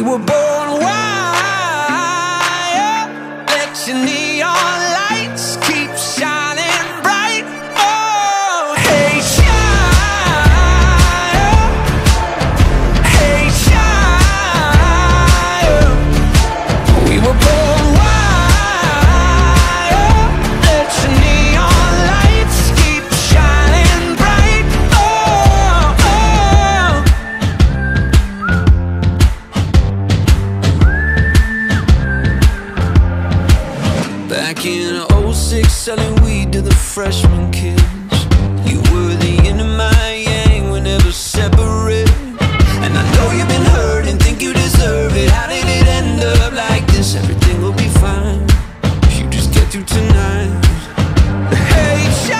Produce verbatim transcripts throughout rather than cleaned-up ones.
were born wild. Let your neon lights keep shining bright. Oh, hey, shine. Hey, shine. We were born wild. Let your neon lights keep shining bright. Oh, oh. Back in oh six, selling weed to the freshman kids. You were the yin and my yang, we're never separate. And I know you've been hurt and think you deserve it. How did it end up like this? Everything will be fine if you just get through tonight. Hey,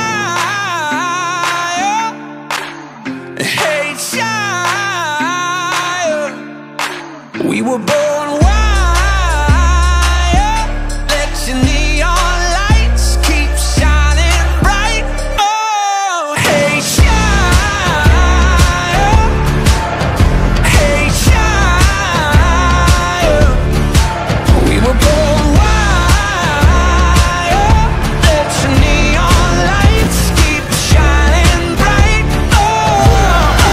child. Hey, child. We were born wild. Let your neon lights keep shining bright. Oh, hey, child. Hey, child. We were born wild. Let your neon lights keep shining bright. Oh, oh,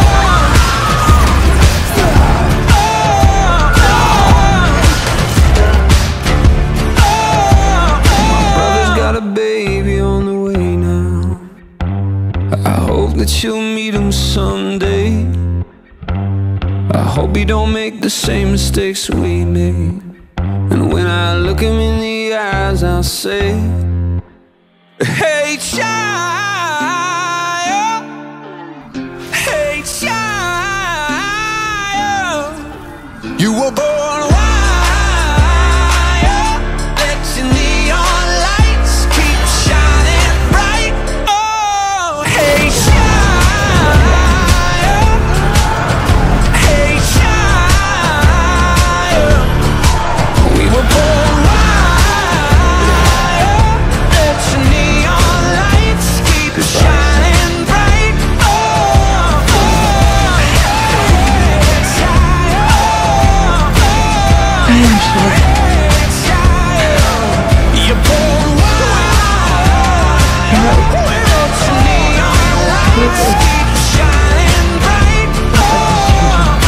brother's got a baby on the way now. I hope that you'll meet him someday. I hope you don't make the same mistakes we made. And when I look him in the eyes, I'll say, hey, child. Hey, child. You were born wild. Let your neon lights keep shining bright. Oh, hey, child. Hey, child. We were born wild. Let your neon lights keep shining bright. Oh, oh, hey, child. I am sorry. You're born wild. Let your neon lights keep shining bright. Oh, oh.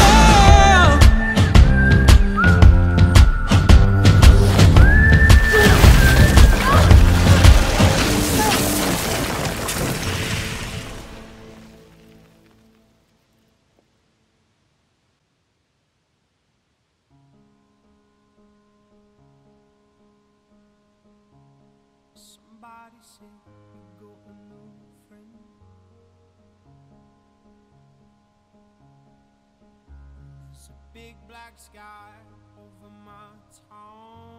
Somebody said you got a new friend. There's a big black sky over my town.